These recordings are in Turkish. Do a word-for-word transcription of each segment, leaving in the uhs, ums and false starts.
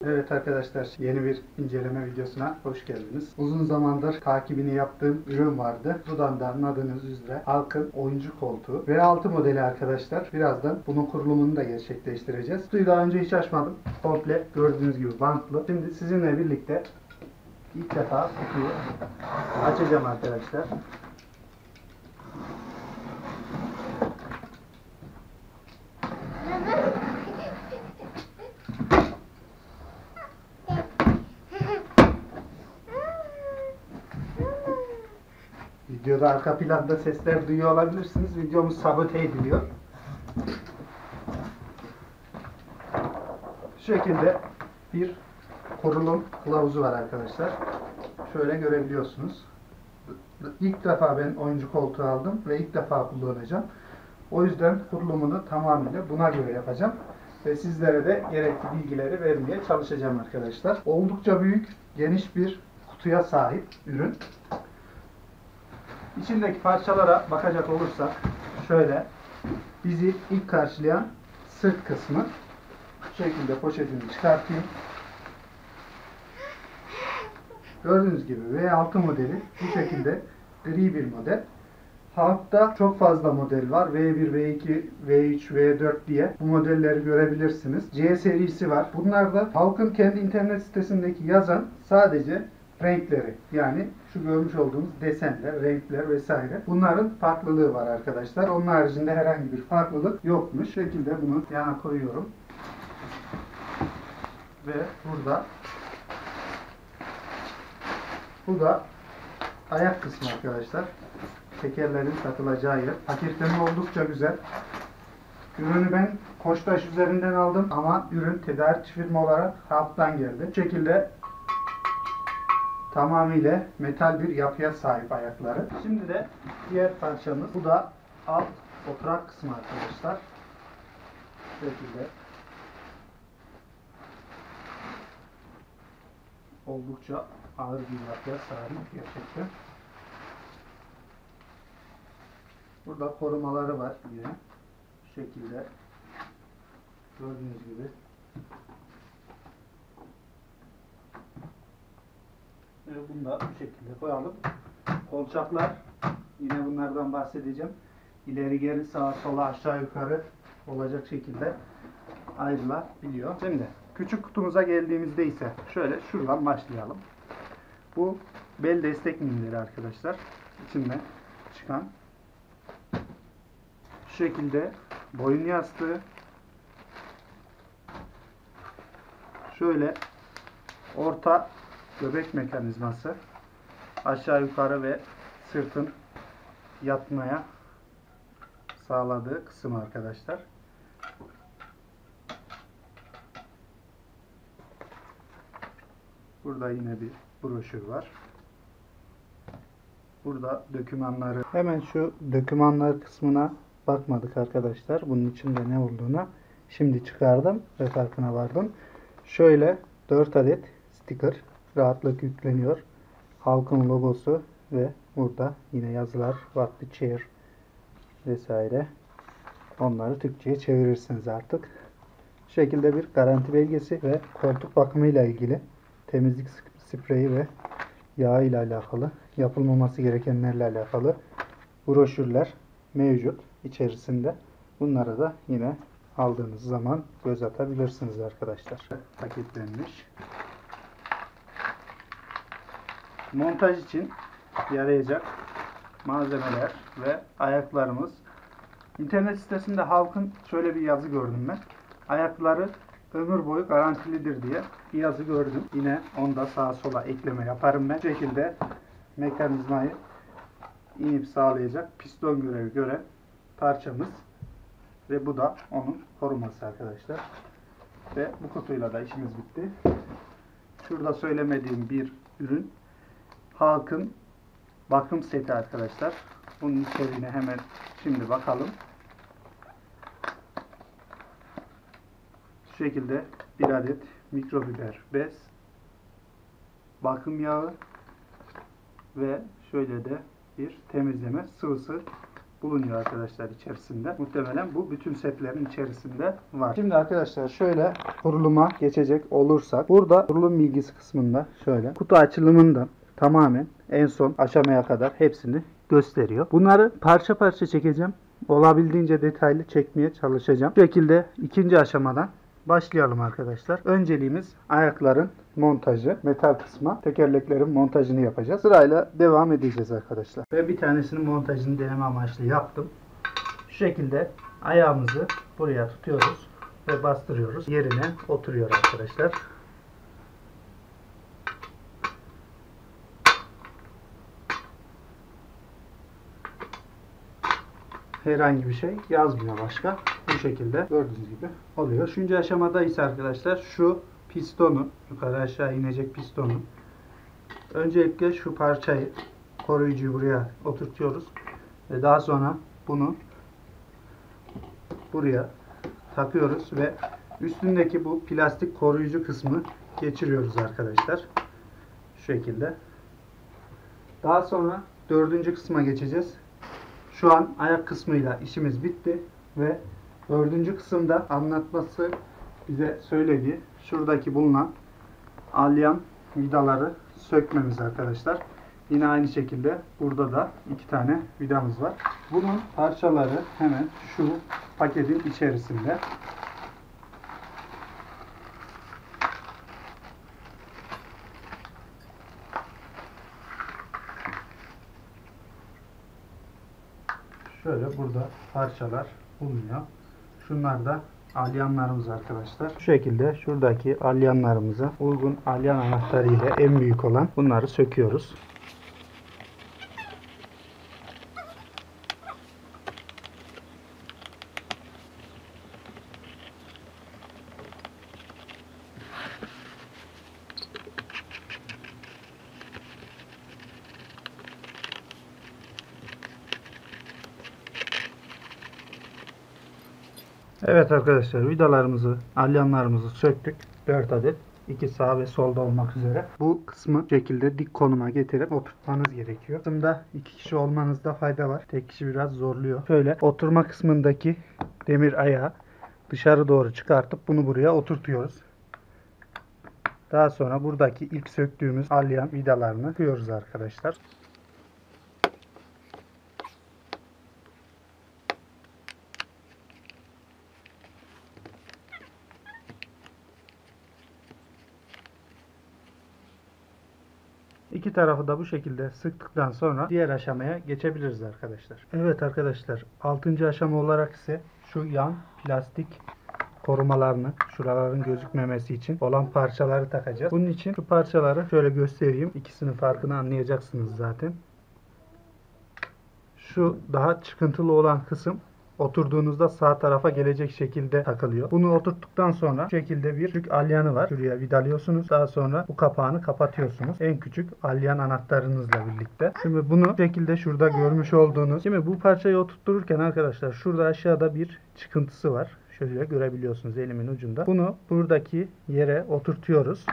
Evet arkadaşlar, yeni bir inceleme videosuna hoş geldiniz. Uzun zamandır takibini yaptığım ürün vardı. Buradan da anladığınız üzere Halkın oyuncu koltuğu. V altı modeli arkadaşlar. Birazdan bunun kurulumunu da gerçekleştireceğiz. Kutuyu daha önce hiç açmadım. Komple gördüğünüz gibi bantlı. Şimdi sizinle birlikte ilk defa kutuyu açacağım arkadaşlar. Videoda arka planda sesler duyuyor olabilirsiniz. Videomuz sabote ediliyor. Şu şekilde bir kurulum kılavuzu var arkadaşlar. Şöyle görebiliyorsunuz. İlk defa ben oyuncu koltuğu aldım ve ilk defa kullanacağım. O yüzden kurulumunu tamamıyla buna göre yapacağım. Ve sizlere de gerekli bilgileri vermeye çalışacağım arkadaşlar. Oldukça büyük, geniş bir kutuya sahip ürün. İçindeki parçalara bakacak olursak şöyle bizi ilk karşılayan sırt kısmı. Bu şekilde poşetini çıkartayım. Gördüğünüz gibi V altı modeli bu şekilde gri bir model. Halk'ta çok fazla model var. V bir, V iki, V üç, V dört diye bu modelleri görebilirsiniz. C serisi var. Bunlar da Halk'ın kendi internet sitesindeki yazan sadece renkleri. Yani şu görmüş olduğunuz desenler, renkler vesaire. Bunların farklılığı var arkadaşlar. Onun haricinde herhangi bir farklılık yokmuş. Bu şekilde bunu yana koyuyorum. Ve burada bu da ayak kısmı arkadaşlar. Tekerlerin takılacağı yer. Hakikaten oldukça güzel. Ürünü ben Koçtaş üzerinden aldım ama ürün tedarikçi firma olarak Halk'tan geldi. Bu şekilde tamamıyla metal bir yapıya sahip ayakları. Şimdi de diğer parçamız. Bu da alt oturak kısmı arkadaşlar. Bu şekilde. Oldukça ağır bir yapıya sahip gerçekten. Burada korumaları var yine. Bu şekilde gördüğünüz gibi. Ve bunu da bu şekilde koyalım. Kolçaklar, yine bunlardan bahsedeceğim. İleri geri, sağa sola, aşağı yukarı olacak şekilde ayrılabiliyor. Şimdi küçük kutumuza geldiğimizde ise şöyle şuradan başlayalım. Bu bel destek minderi arkadaşlar. İçinden çıkan. Şu şekilde boyun yastığı. Şöyle orta göbek mekanizması. Aşağı yukarı ve sırtın yatmaya sağladığı kısım arkadaşlar. Burada yine bir broşür var. Burada dokümanları. Hemen şu dokümanlar kısmına bakmadık arkadaşlar. Bunun içinde ne olduğuna. Şimdi çıkardım ve farkına vardım. Şöyle dört adet sticker rahatlık yükleniyor. Halkın logosu ve burada yine yazılar What the Chair vesaire. Onları Türkçe'ye çevirirsiniz artık. Bu şekilde bir garanti belgesi ve koltuk bakımı ile ilgili temizlik spreyi ve yağ ile alakalı, yapılmaması gerekenlerle alakalı broşürler mevcut içerisinde. Bunlara da yine aldığınız zaman göz atabilirsiniz arkadaşlar. Paketlenmiş. Montaj için yarayacak malzemeler ve ayaklarımız. İnternet sitesinde Halk'ın şöyle bir yazı gördüm ben. Ayakları ömür boyu garantilidir diye bir yazı gördüm. Yine onda sağa sola ekleme yaparım ben. Bu şekilde mekanizmayı inip sağlayacak piston görevi gören parçamız. Ve bu da onun koruması arkadaşlar. Ve bu kutuyla da işimiz bitti. Şurada söylemediğim bir ürün. Halkın bakım seti arkadaşlar. Bunun içeriğine hemen şimdi bakalım. Şu şekilde bir adet mikrofiber bez, bakım yağı ve şöyle de bir temizleme sıvısı bulunuyor arkadaşlar içerisinde. Muhtemelen bu bütün setlerin içerisinde var. Şimdi arkadaşlar şöyle kuruluma geçecek olursak, burada kurulum bilgisi kısmında şöyle kutu açılımından tamamen en son aşamaya kadar hepsini gösteriyor. Bunları parça parça çekeceğim. Olabildiğince detaylı çekmeye çalışacağım. Bu şekilde ikinci aşamadan başlayalım arkadaşlar. Önceliğimiz ayakların montajı, metal kısma, tekerleklerin montajını yapacağız. Sırayla devam edeceğiz arkadaşlar. Ben bir tanesinin montajını deneme amaçlı yaptım. Şu şekilde ayağımızı buraya tutuyoruz ve bastırıyoruz. Yerine oturuyor arkadaşlar. Herhangi bir şey yazmıyor başka. Bu şekilde gördüğünüz gibi oluyor. Üçüncü aşamada ise arkadaşlar şu pistonu, yukarı aşağı inecek pistonu. Öncelikle şu parçayı, koruyucuyu buraya oturtuyoruz. Ve daha sonra bunu buraya takıyoruz ve üstündeki bu plastik koruyucu kısmı geçiriyoruz arkadaşlar. Şu şekilde. Daha sonra dördüncü kısma geçeceğiz. Şu an ayak kısmıyla işimiz bitti ve dördüncü kısımda anlatması bize söylediği şuradaki bulunan alyan vidaları sökmemiz arkadaşlar. Yine aynı şekilde burada da iki tane vidamız var. Bunun parçaları hemen şu paketin içerisinde. Şöyle burada parçalar bulunuyor. Şunlar da alyanlarımız arkadaşlar. Şu şekilde şuradaki alyanlarımıza uygun alyan anahtarı ile en büyük olan bunları söküyoruz. Evet arkadaşlar, vidalarımızı, alyanlarımızı söktük. dört adet. iki sağ ve solda olmak üzere. Bu kısmı bu şekilde dik konuma getirip oturtmanız gerekiyor. Kısımda iki kişi olmanızda fayda var. Tek kişi biraz zorluyor. Şöyle oturma kısmındaki demir ayağı dışarı doğru çıkartıp bunu buraya oturtuyoruz. Daha sonra buradaki ilk söktüğümüz alyan vidalarını takıyoruz arkadaşlar. İki tarafı da bu şekilde sıktıktan sonra diğer aşamaya geçebiliriz arkadaşlar. Evet arkadaşlar, altıncı aşama olarak ise şu yan plastik korumalarını, şuraların gözükmemesi için olan parçaları takacağız. Bunun için şu parçaları şöyle göstereyim. İkisinin farkını anlayacaksınız zaten. Şu daha çıkıntılı olan kısım oturduğunuzda sağ tarafa gelecek şekilde takılıyor. Bunu oturttuktan sonra şu şekilde bir küçük alyanı var. Şuraya vidalıyorsunuz. Daha sonra bu kapağını kapatıyorsunuz. En küçük alyan anahtarınızla birlikte. Şimdi bunu bu şekilde şurada görmüş olduğunuz. Şimdi bu parçayı oturttururken arkadaşlar şurada aşağıda bir çıkıntısı var. Şöyle görebiliyorsunuz elimin ucunda. Bunu buradaki yere oturtuyoruz.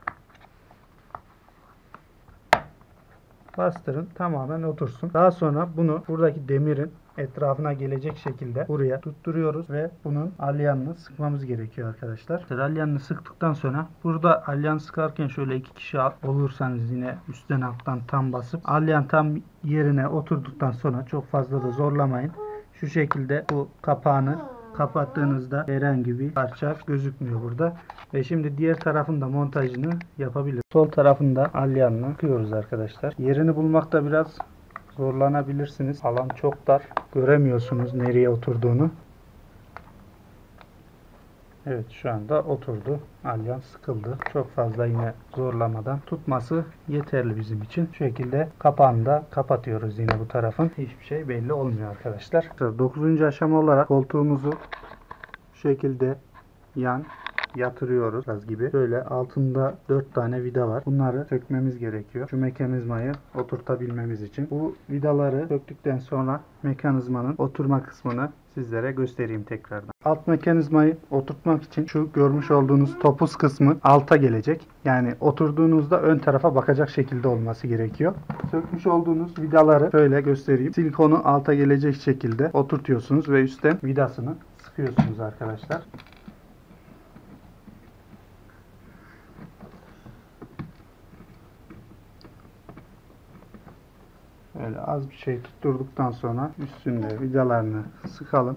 Bastırın, tamamen otursun. Daha sonra bunu buradaki demirin etrafına gelecek şekilde buraya tutturuyoruz ve bunun alyanını sıkmamız gerekiyor arkadaşlar. Alyanını sıktıktan sonra burada alyan sıkarken şöyle iki kişi olursanız yine üstten alttan tam basıp alyan tam yerine oturduktan sonra çok fazla da zorlamayın. Şu şekilde bu kapağını kapattığınızda herhangi bir parça gözükmüyor burada. Ve şimdi diğer tarafında montajını yapabiliriz. Sol tarafında alyanını sıkıyoruz arkadaşlar. Yerini bulmakta biraz zorlanabilirsiniz. Alan çok dar. Göremiyorsunuz nereye oturduğunu. Evet, şu anda oturdu. Alyan sıkıldı. Çok fazla yine zorlamadan tutması yeterli bizim için. Şu şekilde kapağını da kapatıyoruz yine bu tarafın. Hiçbir şey belli olmuyor arkadaşlar. dokuzuncu aşama olarak koltuğumuzu şu şekilde yan yatırıyoruz biraz gibi. Şöyle altında dört tane vida var. Bunları sökmemiz gerekiyor. Şu mekanizmayı oturtabilmemiz için. Bu vidaları söktükten sonra mekanizmanın oturma kısmını sizlere göstereyim tekrardan. Alt mekanizmayı oturtmak için şu görmüş olduğunuz topuz kısmı alta gelecek. Yani oturduğunuzda ön tarafa bakacak şekilde olması gerekiyor. Sökmüş olduğunuz vidaları şöyle göstereyim. Silikonu alta gelecek şekilde oturtuyorsunuz ve üstten vidasını sıkıyorsunuz arkadaşlar. Böyle az bir şey tutturduktan sonra üstünde vidalarını sıkalım.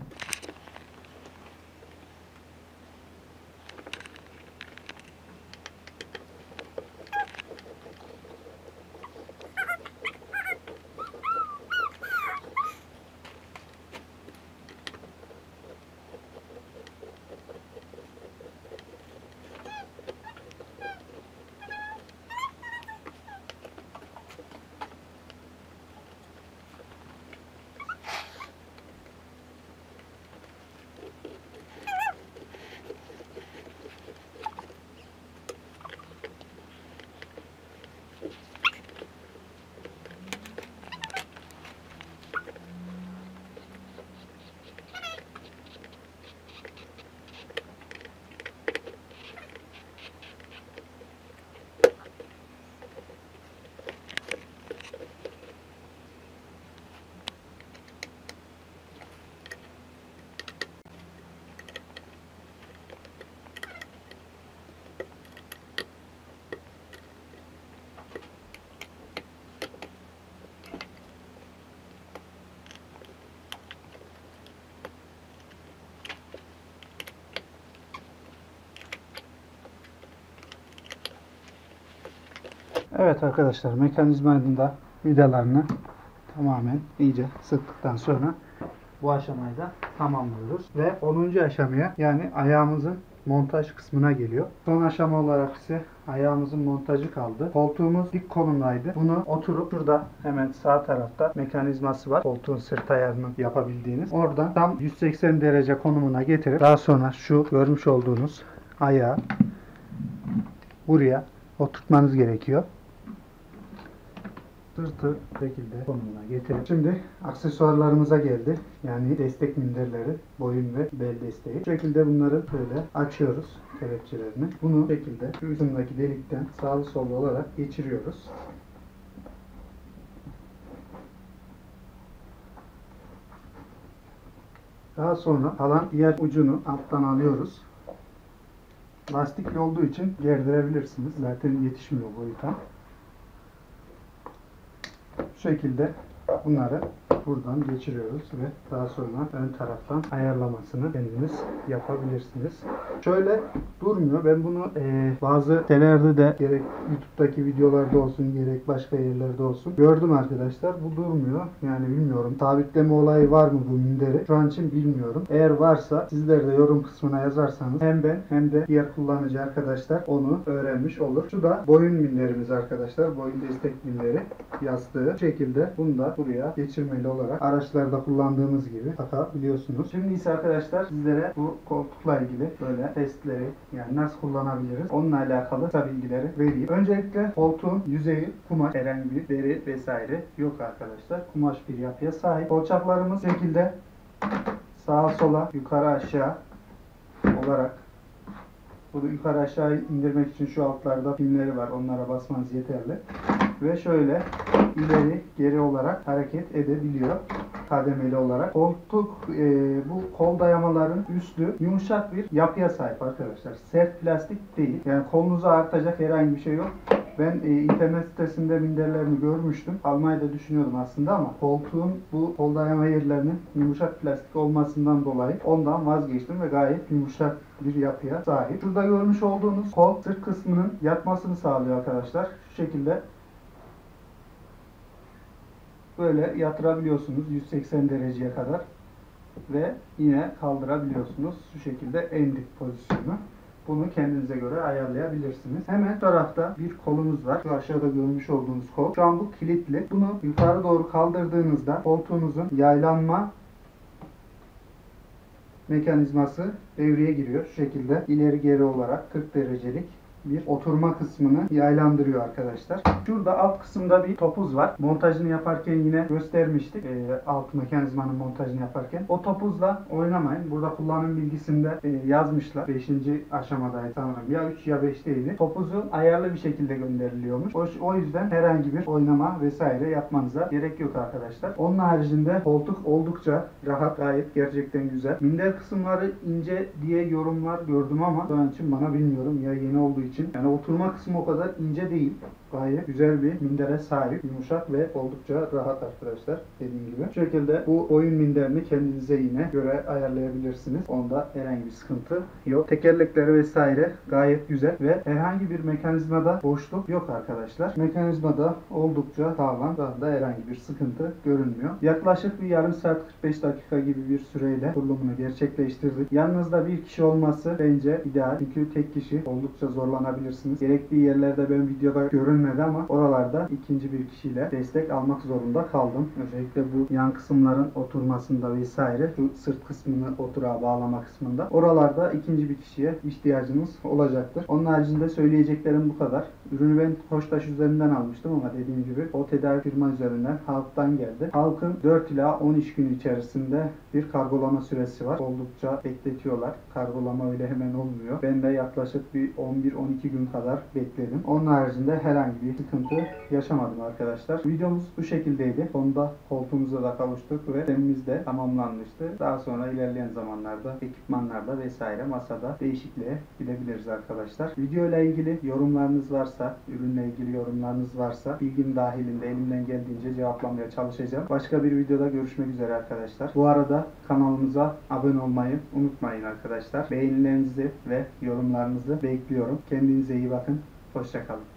Evet arkadaşlar, mekanizmanın da vidalarını tamamen iyice sıktıktan sonra bu aşamayı da tamamlıyoruz. Ve onuncu aşamaya, yani ayağımızın montaj kısmına geliyor. Son aşama olarak ise ayağımızın montajı kaldı. Koltuğumuz dik konumdaydı. Bunu oturup şurada hemen sağ tarafta mekanizması var. Koltuğun sırt ayarını yapabildiğiniz. Oradan tam yüz seksen derece konumuna getirip daha sonra şu görmüş olduğunuz ayağı buraya oturtmanız gerekiyor. Sırtı şekilde konumuna getirip şimdi aksesuarlarımıza geldi. Yani destek minderleri, boyun ve bel desteği. Bu şekilde bunları böyle açıyoruz kelepçelerini. Bunu bu şekilde şu ucundaki delikten sağlı sollu olarak geçiriyoruz. Daha sonra kalan diğer ucunu alttan alıyoruz. Lastikli olduğu için gerdirebilirsiniz. Zaten yetişmiyor boyuta. Bu şekilde bunları buradan geçiriyoruz ve daha sonra ön taraftan ayarlamasını kendiniz yapabilirsiniz. Şöyle durmuyor. Ben bunu e, bazı sitelerde de gerek YouTube'daki videolarda olsun gerek başka yerlerde olsun gördüm arkadaşlar. Bu durmuyor. Yani bilmiyorum. Sabitleme olayı var mı bu minderi? Şu an için bilmiyorum. Eğer varsa sizler de yorum kısmına yazarsanız hem ben hem de diğer kullanıcı arkadaşlar onu öğrenmiş olur. Şu da boyun minderimiz arkadaşlar. Boyun destek minderi yastığı. Bu şekilde bunu da buraya geçirmeli olarak araçlarda kullandığımız gibi takabiliyorsunuz. Şimdi ise arkadaşlar sizlere bu koltukla ilgili böyle testleri, yani nasıl kullanabiliriz onunla alakalı kısa bilgileri vereyim. Öncelikle koltuğun yüzeyi kumaş, herhangi bir deri vesaire yok arkadaşlar. Kumaş bir yapıya sahip. Kolçaklarımız bu şekilde sağa sola, yukarı aşağı olarak, bunu yukarı aşağı indirmek için şu altlarda pimleri var. Onlara basmanız yeterli. Ve şöyle ileri geri olarak hareket edebiliyor. Kademeli olarak. Koltuk e, bu kol dayamaların üstü yumuşak bir yapıya sahip arkadaşlar. Sert plastik değil. Yani kolunuzu artacak herhangi bir şey yok. Ben e, internet sitesinde minderlerini görmüştüm. Almayı da düşünüyordum aslında ama koltuğun bu kol dayama yerlerinin yumuşak plastik olmasından dolayı ondan vazgeçtim ve gayet yumuşak bir yapıya sahip. Şurada görmüş olduğunuz kol sırt kısmının yatmasını sağlıyor arkadaşlar. Şu şekilde böyle yatırabiliyorsunuz yüz seksen dereceye kadar ve yine kaldırabiliyorsunuz. Şu şekilde en dik pozisyonu. Bunu kendinize göre ayarlayabilirsiniz. Hemen tarafta bir kolumuz var. Şu aşağıda görmüş olduğunuz kol. Şu an bu kilitli. Bunu yukarı doğru kaldırdığınızda koltuğunuzun yaylanma mekanizması devreye giriyor. Şu şekilde ileri geri olarak kırk derecelik bir oturma kısmını yaylandırıyor arkadaşlar. Şurada alt kısımda bir topuz var. Montajını yaparken yine göstermiştik. E, alt mekanizmanın montajını yaparken. O topuzla oynamayın. Burada kullanım bilgisinde e, yazmışlar. beşinci aşamadaydı sanırım. Ya üç ya beşteydi. Topuzu ayarlı bir şekilde gönderiliyormuş. O, o yüzden herhangi bir oynama vesaire yapmanıza gerek yok arkadaşlar. Onun haricinde koltuk oldukça rahat, gayet gerçekten güzel. Minder kısımları ince diye yorumlar gördüm ama şu an için bana bilmiyorum. Ya yeni olduğu için. Yani oturma kısmı o kadar ince değil. Gayet güzel bir mindere sahip. Yumuşak ve oldukça rahat arkadaşlar. Dediğim gibi. Şu şekilde bu oyun minderini kendinize yine göre ayarlayabilirsiniz. Onda herhangi bir sıkıntı yok. Tekerlekleri vesaire gayet güzel ve herhangi bir mekanizmada boşluk yok arkadaşlar. Mekanizmada oldukça sağlam. Daha da herhangi bir sıkıntı görünmüyor. Yaklaşık bir yarım saat kırk beş dakika gibi bir süreyle kurulumunu gerçekleştirdik. Yanınızda bir kişi olması bence ideal. Çünkü tek kişi oldukça zorlanabilirsiniz. Gerektiği yerlerde ben videoda görünmedi ama oralarda ikinci bir kişiyle destek almak zorunda kaldım. Özellikle bu yan kısımların oturmasında vesaire, şu sırt kısmını oturağa bağlama kısmında. Oralarda ikinci bir kişiye ihtiyacınız olacaktır. Onun haricinde söyleyeceklerim bu kadar. Ürünü ben Hoştaş üzerinden almıştım ama dediğim gibi o tedarik firma üzerinden Halk'tan geldi. Halk'ın dört ila on üç gün içerisinde bir kargolama süresi var. Oldukça bekletiyorlar. Kargolama öyle hemen olmuyor. Ben de yaklaşık bir on bir on iki gün kadar bekledim. Onun haricinde herhangi bir sıkıntı yaşamadım arkadaşlar. Videomuz bu şekildeydi. Sonunda koltuğumuza da kavuştuk ve sistemimiz de tamamlanmıştı. Daha sonra ilerleyen zamanlarda ekipmanlarda vesaire masada değişikliğe gidebiliriz arkadaşlar. Video ile ilgili yorumlarınız varsa, ürünle ilgili yorumlarınız varsa bilgim dahilinde elimden geldiğince cevaplamaya çalışacağım. Başka bir videoda görüşmek üzere arkadaşlar. Bu arada kanalımıza abone olmayı unutmayın arkadaşlar. Beğenilerinizi ve yorumlarınızı bekliyorum. Kendinize iyi bakın. Hoşça kalın.